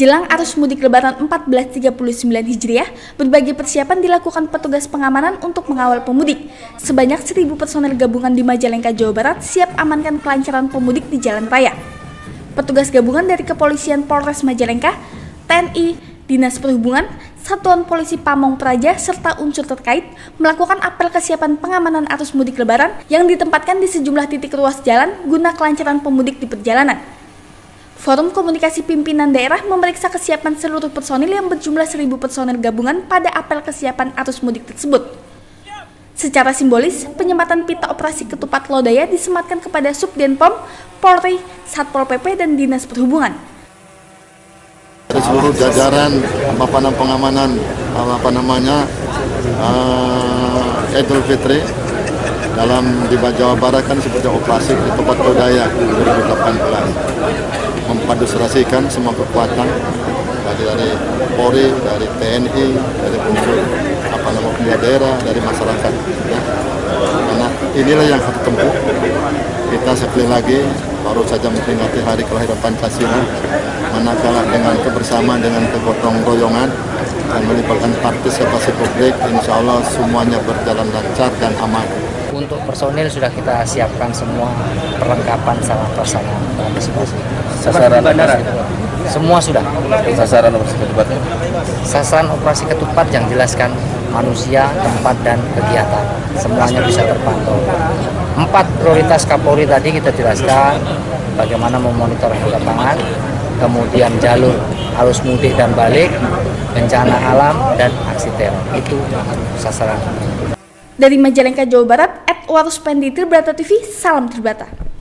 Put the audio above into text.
Jelang arus mudik Lebaran 1439 Hijriah, berbagai persiapan dilakukan petugas pengamanan untuk mengawal pemudik. Sebanyak 1.000 personel gabungan di Majalengka, Jawa Barat siap amankan kelancaran pemudik di jalan raya. Petugas gabungan dari Kepolisian Polres Majalengka, TNI, Dinas Perhubungan, Satuan Polisi Pamong Praja, serta unsur terkait melakukan apel kesiapan pengamanan arus mudik Lebaran yang ditempatkan di sejumlah titik ruas jalan guna kelancaran pemudik di perjalanan. Forum Komunikasi Pimpinan Daerah memeriksa kesiapan seluruh personil yang berjumlah 1.000 personel gabungan pada apel kesiapan arus mudik tersebut. Secara simbolis, penyematan pita operasi ketupat lodaya disematkan kepada Subdenpom, Polri, Satpol PP, dan Dinas Perhubungan. Seluruh jajaran pengamanan Idul Fitri di Jawa Barat kan seperti operasi ketupat lodaya 2018. Mempadusrasikan semua kekuatan dari Polri, dari TNI, dari unsur pemerintah daerah, dari masyarakat. Karena inilah yang harus tempuh. Kita sekali lagi baru saja memperingati hari kelahiran Pancasila, manakala dengan kebersamaan, dengan kegotong royongan dan melibatkan partisipasi publik, insya Allah semuanya berjalan lancar dan aman. Untuk personil sudah kita siapkan semua perlengkapan sama perasaan antisipasi. Sasaran bandara semua sudah. Sasaran operasi ketupat. Sasaran operasi ketupat yang jelaskan manusia, tempat, dan kegiatan. Semuanya bisa terpantau. 4 prioritas Kapolri tadi kita jelaskan bagaimana memonitor kedatangan, kemudian jalur arus mudik dan balik, bencana alam, dan aksi teror. Itu sasaran. Dari Majalengka, Jawa Barat, @waruspendi Tribrata TV, salam Tribrata.